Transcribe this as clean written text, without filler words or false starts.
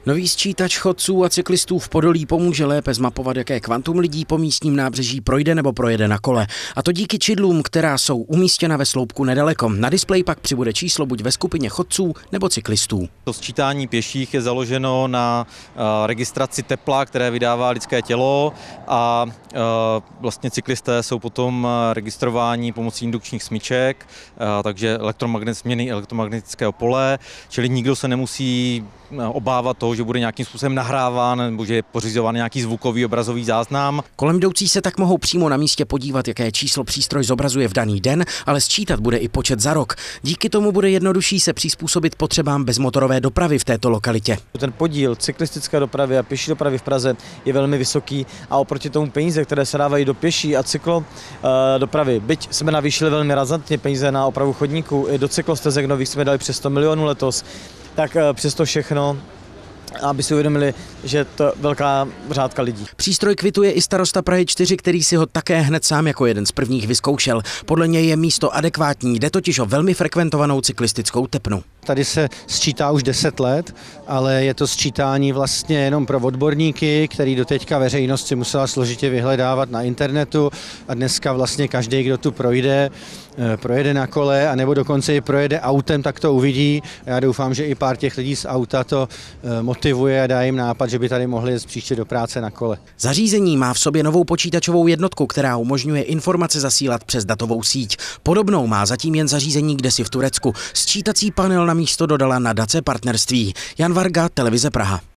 Nový sčítač chodců a cyklistů v Podolí pomůže lépe zmapovat, jaké kvantum lidí po místním nábřeží projde nebo projede na kole. A to díky čidlům, která jsou umístěna ve sloupku nedaleko. Na displeji pak přibude číslo buď ve skupině chodců nebo cyklistů. To sčítání pěších je založeno na registraci tepla, které vydává lidské tělo, a vlastně cyklisté jsou potom registrováni pomocí indukčních smyček, takže změny elektromagnetického pole, čili nikdo se nemusí obávat toho, že bude nějakým způsobem nahráván nebo že je pořizován nějaký zvukový obrazový záznam. Kolem jdoucí se tak mohou přímo na místě podívat, jaké číslo přístroj zobrazuje v daný den, ale sčítat bude i počet za rok. Díky tomu bude jednodušší se přizpůsobit potřebám bezmotorové dopravy v této lokalitě. Ten podíl cyklistické dopravy a pěší dopravy v Praze je velmi vysoký a oproti tomu peníze, které se dávají do pěší a cyklo dopravy, byť jsme navýšili velmi razantně peníze na opravu chodníků, i do cyklostezek nových jsme dali přes 100 milionů letos, tak přesto všechno, aby si uvědomili, že to je velká řádka lidí. Přístroj kvituje i starosta Prahy 4, který si ho také hned sám jako jeden z prvních vyzkoušel. Podle něj je místo adekvátní, jde totiž o velmi frekventovanou cyklistickou tepnu. Tady se sčítá už 10 let, ale je to sčítání vlastně jenom pro odborníky, který doteďka veřejnost si musela složitě vyhledávat na internetu, a dneska vlastně každý, kdo tu projede na kole, anebo dokonce i projede autem, tak to uvidí. Já doufám, že i pár těch lidí z auta to motivuje a dá jim nápad, že by tady mohli jít příště do práce na kole. Zařízení má v sobě novou počítačovou jednotku, která umožňuje informace zasílat přes datovou síť. Podobnou má zatím jen zařízení kdesi v Turecku. Sčítací panel na místo dodala nadace Partnerství. Jan Varga, Televize Praha.